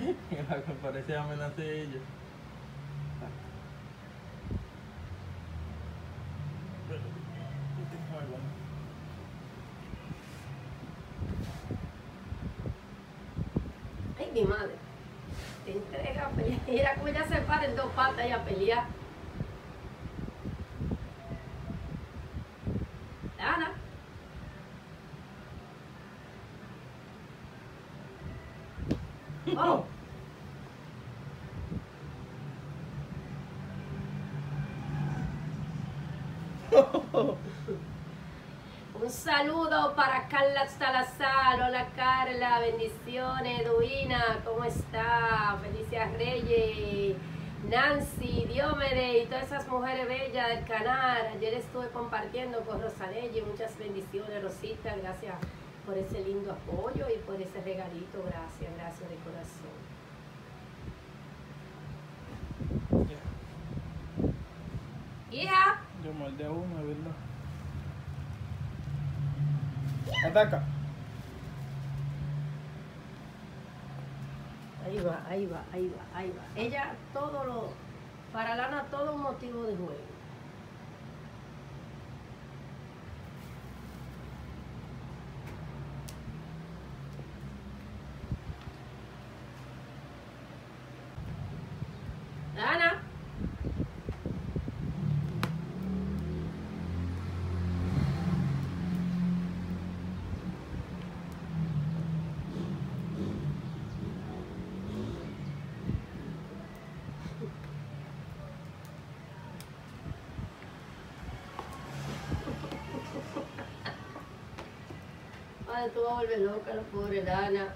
La que parece amenaza de ella. Ay, mi madre. Te entrega a pelear. Mira cómo ella se para en dos patas y a pelear. Ana. Oh. Un saludo para Carla Salazar. Hola Carla, bendiciones. Edwina, ¿cómo está? Felicia Reyes, Nancy, Diomedes y todas esas mujeres bellas del canal. Ayer estuve compartiendo con Rosaleye. Muchas bendiciones, Rosita. Gracias por ese lindo apoyo y por ese regalito. Gracias, gracias de corazón. Hija. Yo mordí a uno, ¿verdad? Ataca. Ahí va, ahí va, ahí va, ahí va. Ella, todo lo, para Lana, todo un motivo de juego. Lana. Ay, tú vas a volver loca, la pobre Lana.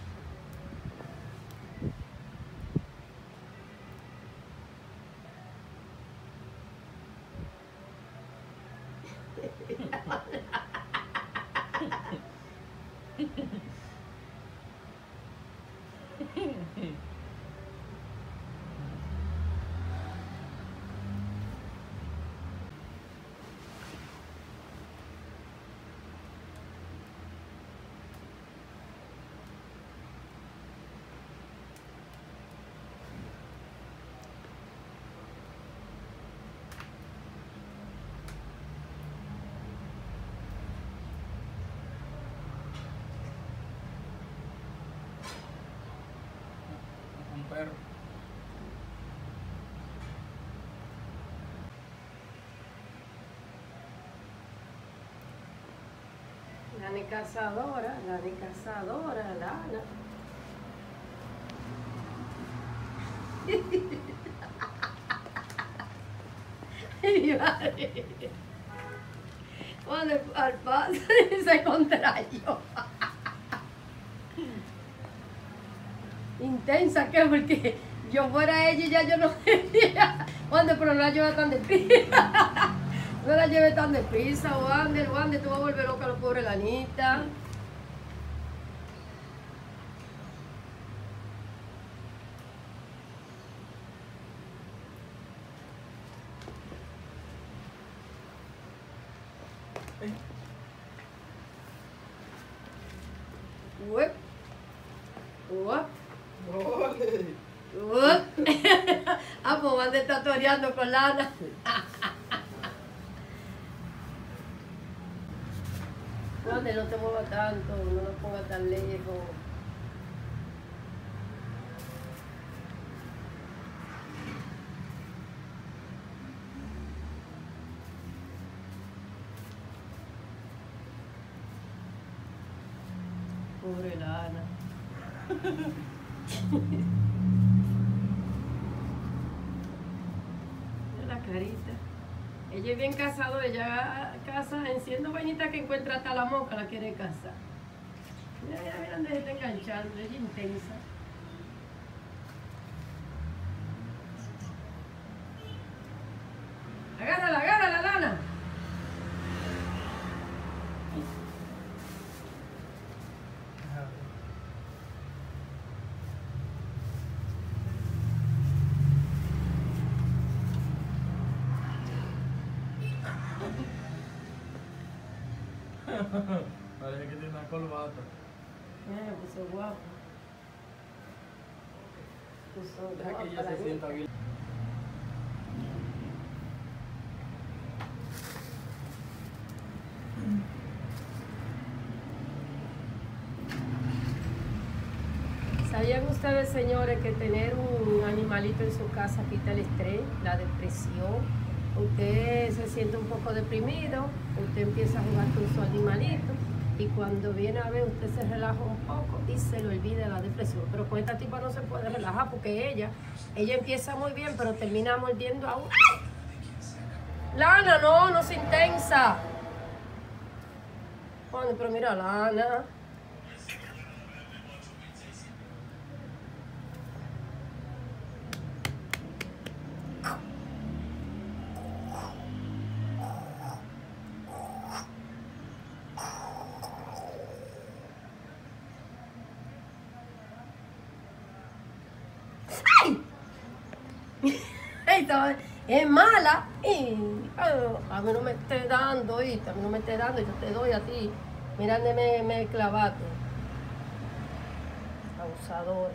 Un perro. Lana cazadora, Lana cazadora, Lana. Mi madre. Cuando al paso se contrayó. Intensa que porque yo fuera ella y ya yo no quería. Wander, pero no la llevé tan deprisa. No la llevé tan deprisa, Wander, Wander, tú vas a volver loca a la pobre Lanita. Uep. Uep. Uep. Ah, pues Wander está toreando con Lana. Wander, no te muevas tanto, no lo pongas tan lejos. Pobre Lana. Mira la carita. Ella es bien cazadora, ella caza, enciende vainita que encuentra hasta la mosca, la quiere cazar. Mira, mira, mira dónde se está enganchando, ella es intensa. Agárrala, agárrala, Lana. Parece que tiene una corbata. Mira, me puso guapo. Deja que ella se sienta bien. ¿Sabían ustedes, señores, que tener un animalito en su casa quita el estrés, la depresión? Usted se siente un poco deprimido, usted empieza a jugar con su animalito y cuando viene a ver usted se relaja un poco y se le olvida la depresión. Pero con esta tipa no se puede relajar porque ella empieza muy bien pero termina mordiendo a uno. Lana, no se intensa. Bueno, pero mira, Lana. Es mala y a mí no me esté dando, ¿oíste? A mí no me esté dando, yo te doy a ti. Mira dónde me clavaste. Abusadora.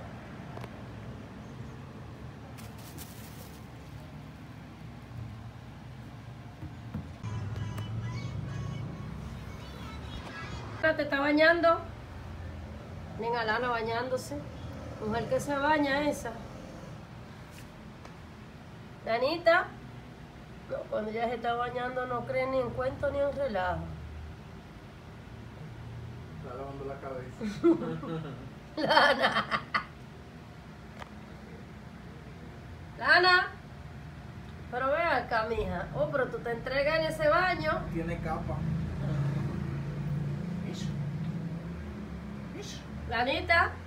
¿Te está bañando? Venga, Lana bañándose. Mujer que se baña esa. Lanita, no, cuando ella se está bañando no cree ni en cuento ni en relajo. Está lavando la cabeza. Lana. Lana. Pero ve acá, mija. Oh, pero tú te entregas en ese baño. Tiene capa. Lanita.